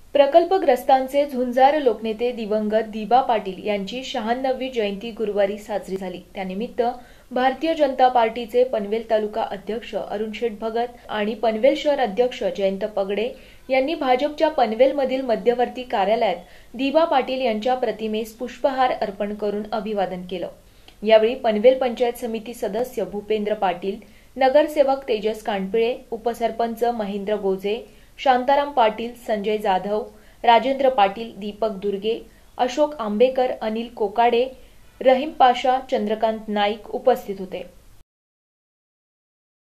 प्रकल्पग्रस्तांचे झुंजार लोकनेते दिवंगत दिबा पाटील यांची 96वी जयंती गुरुवारी साजरी झाली। त्यानिमित्त भारतीय जनता पार्टीचे पनवेल तालुका अध्यक्ष अरुण शेठ भगत आणि पनवेल शहर अध्यक्ष जयंत पगडे यांनी भाजपच्या पनवेलमधील मध्यवर्ती कार्यालयात दिबा पाटील यांच्या प्रतिमेस पुष्पहार अर्पण करून अभिवादन केलं। यावेळी पनवेल पंचायत समिती सदस्य भूपेंद्र पाटील, नगरसेवक तेजस कांडपिळे, उपसरपंच महेंद्र गोजे, शांताराम पाटील, संजय जाधव, राजेंद्र पाटील, दीपक दुर्गे, अशोक आंबेकर, अनिल कोकाडे, रहीम पाशा, चंद्रकांत नाईक उपस्थित होते।